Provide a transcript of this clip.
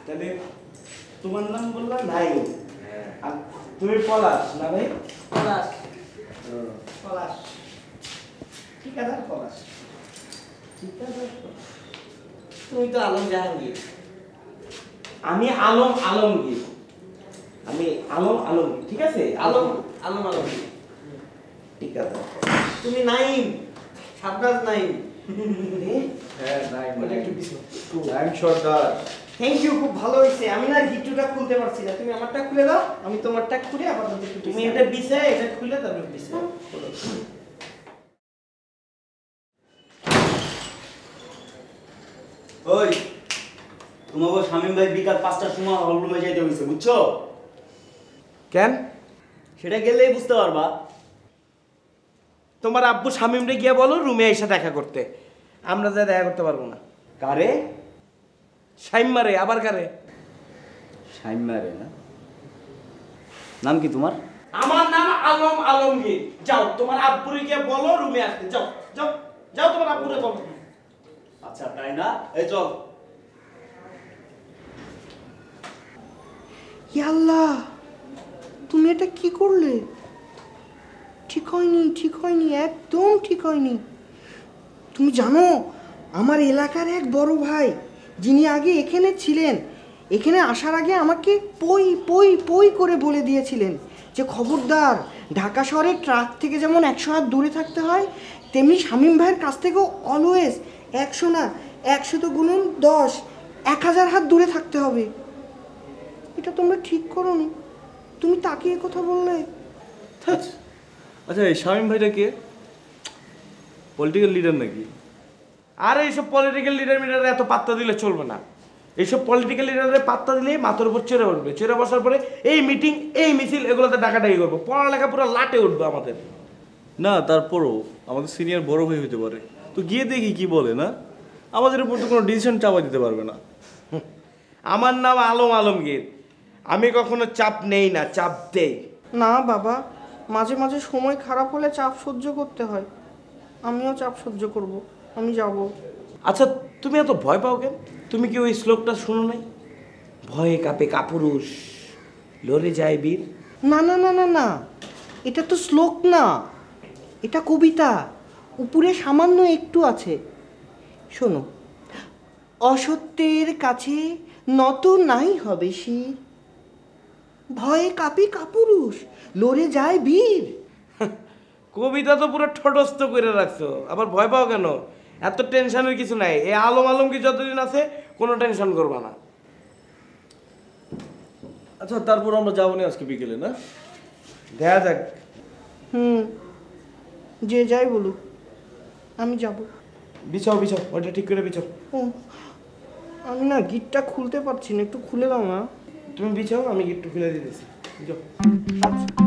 তাহলে তোমার নাম বললাম নাই, আর তুমি পলাশ না ভাই? পলাশ। পলাশ, ঠিক আছে পলাশ। ঠিক আছে, তুমি তো আলম জাহাঙ্গীর। আমি আলম আলমগীর। আমি আলম আলমগীর, ঠিক আছে? আলম আলম আলমগীর, ঠিক আছে। তুমি নাইম, সাবরাজ নাইম। হ্যাঁ নাই ওটা একটু পিছনে। নাইম সরকার। থ্যাংক ইউ, খুব ভালো হয়েছে। আমি না গিট্টুটা খুলতে পারছি না, তুমি আমারটা খুলে দাও, আমি তোমারটা খুলে আবার একটু তুমি এটা বিছায়, এটা খুলে তারপর বিছায়। ওই তোমাকে শামীম ভাই বিকাল 5টার সময় হলরুমে যাইতে হইছে, বুঝছো? কেন? সেটা গেলেই বুঝতে পারবা। তোমার আব্বু শামিমরে গিয়ে বলো রুমে এসে দেখা করতে। আমরা যা দেখা করতে পারবো না। কারে? শাইম্মারে, আবার কারে? শাইমারে না? নাম কি তোমার? আমার নাম আলম আলমগীর। যাও তোমার আব্বুরে গিয়ে বলো রুমে আসতে। যাও যাও যাও, তোমার আব্বুরে বলো। আচ্ছা তাই না, এই চল। আল্লাহ, তুমি এটা কি করলে? ঠিক হয়নি, ঠিক হয়নি, একদম ঠিক হয়নি। তুমি জানো আমার এলাকার এক বড় ভাই যিনি আগে এখানে ছিলেন, এখানে আসার আগে আমাকে পই পই পই করে বলে দিয়েছিলেন যে খবরদার, ঢাকা শহরে ট্রাক থেকে যেমন 100 হাত দূরে থাকতে হয়, তেমনি শামীম ভাইয়ের কাছ থেকেও অলওয়েজ 100 না, 100 তো গুণন 10, 1000 হাত দূরে থাকতে হবে। এটা তোমরা ঠিক করোনি, তুমি তাকে এ কথা বললে। আচ্ছা, এই শামীম ভাইটা কে? পলিটিক্যাল লিডার নাকি? আর এইসব পলিটিক্যাল লিডার মিডারে এত পাত্তা দিলে চলবে না। এইসব পলিটিক্যাল লিডারে পাত্তা দিলে মাথার উপর চেড়ে উঠবে। চেড়ে বসার পরে এই মিটিং, এই মিছিল, এগুলোতে ডাকাডাকি করবো। পড়ালেখা পুরো লাটে উঠবে আমাদের। না, তারপরও আমাদের সিনিয়র বড় ভাই হইতে পারে, তো গিয়ে দেখি কি বলে। না, আমাদের উপর তো কোনো ডিসিশন চাপা দিতে পারবে না। আমার নাম আলম আলমগীর। আমি কখনো চাপ নেই না, চাপ দেই। না বাবা, মাঝে মাঝে সময় খারাপ হলে চাপ সহ্য করতে হয়। আমিও চাপ সহ্য করব, আমি যাব। আচ্ছা, তুমি এত ভয় পাও কেন? তুমি কি ওই শ্লোকটা শুনো নাই? ভয়ে কাঁপে কাপুরুষ, লড়ে যায় বীর। না না না না না, এটা তো শ্লোক না, এটা কবিতা। উপরে সামান্য একটু আছে, শোনো। অসত্যের কাছে নত নাই হবে শির, ভয়ে কাঁপে কাপুরুষ, লড়ে যায় বীর। কবিতা তো পুরো ঠোঁটস্থ করে রাখছো, আবার ভয় পাও কেন? এত টেনশনের কিছু নাই। এই আলম আলমগীর যতদিন আছে কোনো টেনশন করবা না। আচ্ছা, তারপর আমরা যাবো না আজকে বিকেলে? না, দেখা যাক। যে যাই বলুক, আমি যাব। বিছাও বিছাও, ওইটা ঠিক করে বিছাও। ও, আমি না গিটটা খুলতে পারছি না, একটু খুলে দাও না। তুমি বিছাও, আমি একটু খুলে দিতেছি। বিছাও। আচ্ছা।